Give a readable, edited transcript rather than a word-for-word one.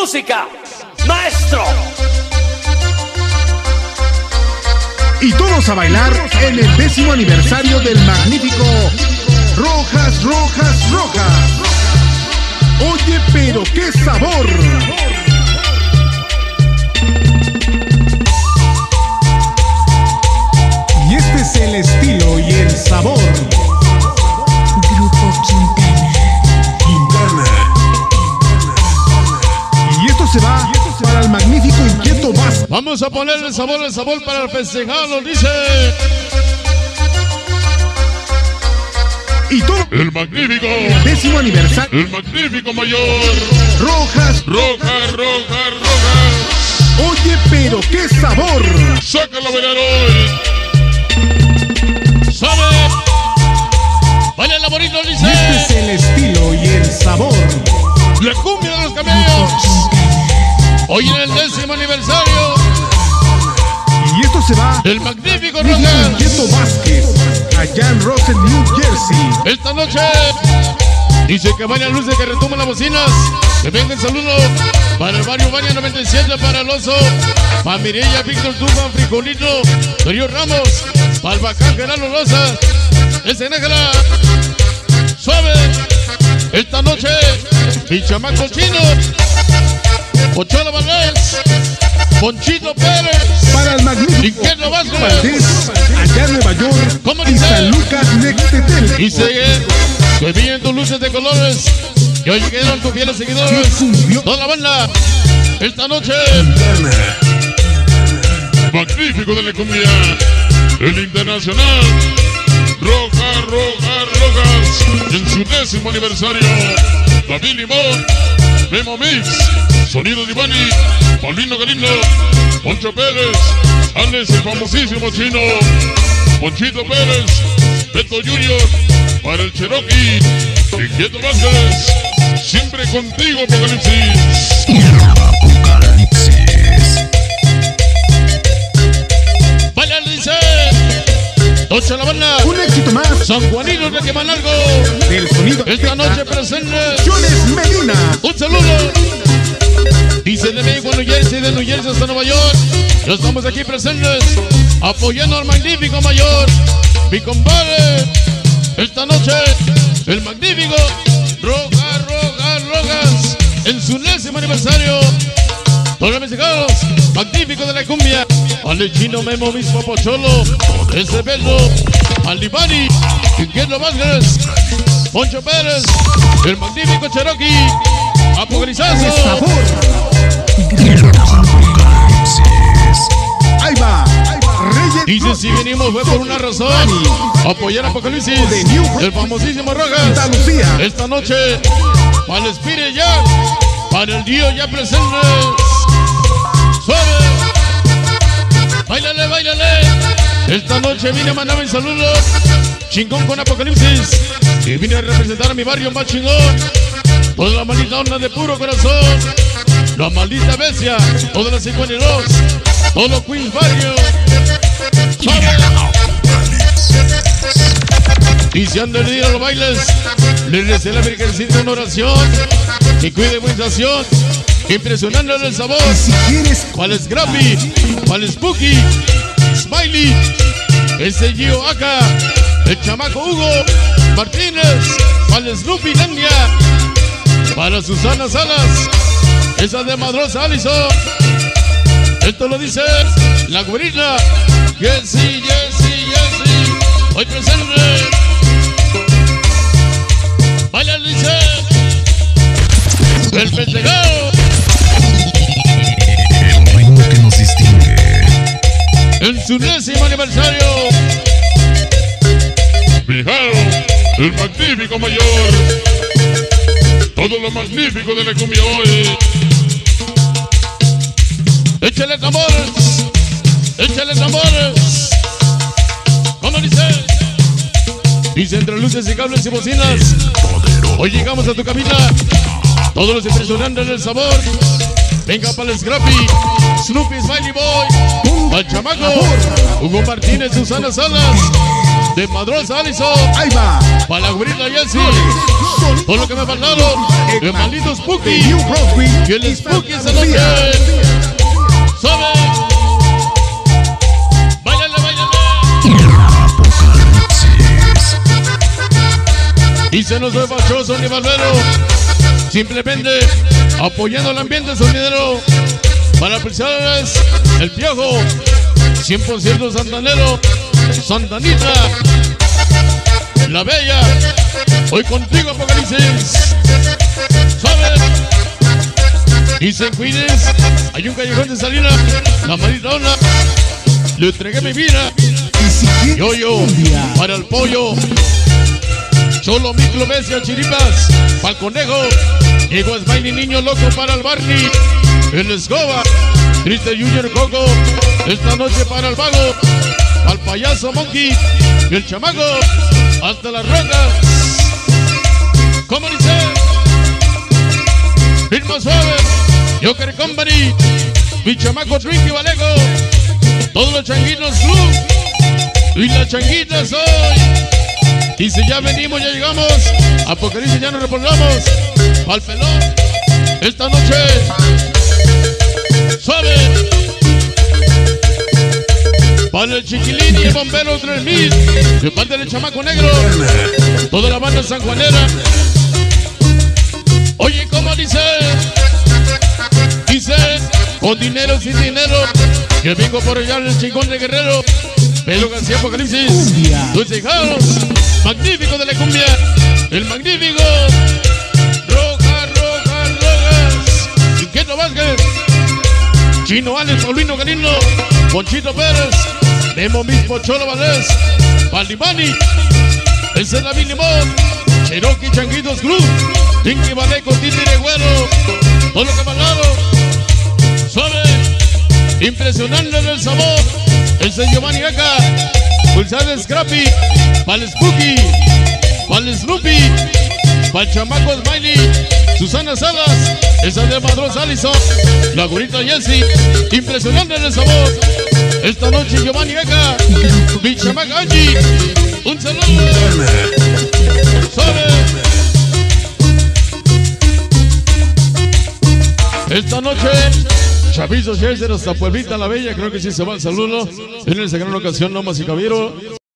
música, maestro. Y todos a bailar en el 10º aniversario del magnífico Rojas, Rojas, Rojas. Oye, pero qué sabor. Y este es el estilo y el sabor. Grupo Quintana. Y esto se va para el magnífico Inquieto Vázquez. Vamos a ponerle el sabor para festejarlo, dice. Y todo El magnífico. 10º aniversario. El magnífico mayor. Rojas, Rojas, Rojas, Rojas. oye, pero qué sabor. Sácalo a bailar hoy. ¿Sabe? Baila la bonito, Y dice. este es el estilo y el sabor. La cumbia de los camellos. Hoy en el 10º aniversario. Y esto se va El magnífico Inquieto Rojas. Vázquez, allá en Russell, New Jersey. Esta noche dice que vaya luces, que retumen las bocinas. Que venga el saludo para el barrio Baña 97, para el Oso, para Mirella, Víctor Tufa, Frijolito, Darío Ramos, para el Bacán, Gerardo Rosa, ese Nájera, suave. Esta noche, mi chamaco chino, Pochola Valdés, Ponchito Pérez, Para el magnífico Inquieto Vázquez, Valdés, allá en Nueva York. ¿Cómo Y dice? San Lucas, Nextetel. dice que vienen tus luces de colores. Y hoy quedan tus fieles seguidores. Toda la banda, esta noche. Magnífico de la cumbia, el internacional. Rojas, Rojas, Rojas. En su 10º aniversario. David Limón, Memo Mix, Sonido Divani, Paulino Galindo, Poncho Pérez, Alex el famosísimo chino, Ponchito Pérez, Beto Junior, para el Cherokee, Inquieto Vázquez, siempre contigo, Apocalipsis. Vaya, dice, Noche la banda, Un éxito más San Juanito de Quemanalgo, del sonido. esta noche presente. Jones Medina. Un saludo. Dice de México, New Jersey, de New Jersey hasta Nueva York. Ya estamos aquí presentes, apoyando al magnífico mayor, mi compadre. Esta noche, el magnífico Rojas, Rojas, Rojas, en su 10º aniversario. Todos los mexicanos, magnífico de la cumbia. Al chino Memo mismo Pocholo, ese Bello, al Divani, Inquieto Vázquez, Poncho Pérez, el magnífico Cherokee, Apocalizazo. ¡Qué sabor! Ahí va. Reyes. Dice si venimos fue por una razón, apoyar a Apocalipsis, el famosísimo Rojas. Andalucía. Esta noche, para el Spirit ya, para el Dio ya presentes. Suave, báilale, báilale. Esta noche vine a mandar un saludo chingón con Apocalipsis y vine a representar a mi barrio más chingón. Toda la maldita onda de puro corazón, la maldita bestia, toda la 52, todo los Queens Barrio. Suave. Iniciando el día a los bailes, le recé a la Virgencita una oración y cuide buena estación, impresionando el sabor. Si quieres, ¿Cuál es Grappi? ¿Cuál es Spooky? Smiley, ese Gio Aka, el chamaco Hugo Martínez, ¿cuál es Lupi Landia? Para Susana Salas, esa de Madrosa Alison. Esto lo dice la güerita. Jessy, Jessy, Jessy, hoy presente. Baila, dice el festejado. El ritmo que nos distingue. En su 10º aniversario. Fijaros, el magnífico mayor. Todo lo magnífico de la cumbia hoy. Échale tambores, échale tambores. ¿Cómo dice? Dice entre luces y cables y bocinas. Hoy llegamos a tu cabina. Todos los impresionantes del sabor. Venga para el Scrappy, Snoopy, Smiley Boy, al chamaco, Hugo Martínez, Susana Salas, de Madrosa Alison. Ahí va. Para la güerita Jessie. Todo lo que me faltaron. El maldito Spooky. New Brunswick. Y el Spooky esa noche. ¡Sabe! ¡Báilale, báilale! Apocalipsis. Y se nos fue fachoso ni barbero. Simplemente apoyando el ambiente sonidero. Para apreciarles el Piojo. 100% santanero. Santanita. La Bella. Hoy contigo, Apocalipsis. ¿Sabes? Y se cuides. Hay un callejón de Salina. La Maritona. Le entregué mi vida. Yo, para el pollo. Cholo, Miclo, Bestia, Chiripas. Pa'l conejo. Diego Smiley, niño loco para el Barney. El Escoba. Triste Junior Coco. Esta noche para el vago. Al payaso Monkey. Y el chamaco. Hasta las rocas. ¿Cómo dice? Ritmo suave. Joker Company. Mi chamaco Tricky Vallejo. Todos los changuitos club. Y las changuitas hoy. Y si ya venimos, ya llegamos. Apocalipsis ya nos reportamos. Al pelón. Esta noche. Suave. Para el Chiquilín y el Bombero 3000. De parte del Chamaco Negro. Toda la banda sanjuanera. Oye, ¿cómo dice? Dice, con dinero, sin dinero. Yo vengo por allá el chingón de Guerrero. Pedro García Apocalipsis. Dulce House. Magnífico de la cumbia. El magnífico. Rojas. Inquieto Vázquez. Chino Alex, Paulino Galino. Ponchito Pérez. Memo mismo, Cholo Valdés. Valdimani. Ese es David Limón. Cherokee Changuitos Cruz. Tinky Baleco, Titi de Güero. Todo lo que mandaron. Suave. Impresionante del sabor. Ese es Giovanni Aca. Pulsar Scrappy. Pa'l Spooky. Pa'l Snoopy. Pa'l chamaco Smiley. Susana Salas. Esa de Madrosa Alison. La güerita Jessie. Impresionante del sabor. Esta noche Giovanni Aca. Mi chamaca Angie. Un saludo. Suave. Esta noche Chavizos Chelsea hasta Pueblita la Bella. Creo que sí se va el saludo. En esa gran ocasión, Lomas y Cabiro.